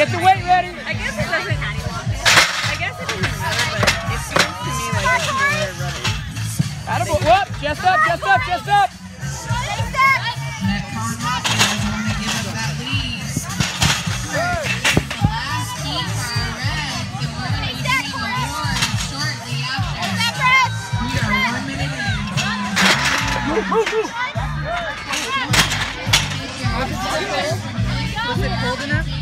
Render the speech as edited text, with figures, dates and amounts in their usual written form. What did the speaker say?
Get the weight ready. I guess it doesn't matter, but it seems to me like it's more running. Attaboy. Whoop. Chest up, chest up, chest up. Met Carmel doesn't want to give up that lead. The last heat for our Reds, and we're going to be getting awards shortly after. We are 1 minute in. Was it cold enough?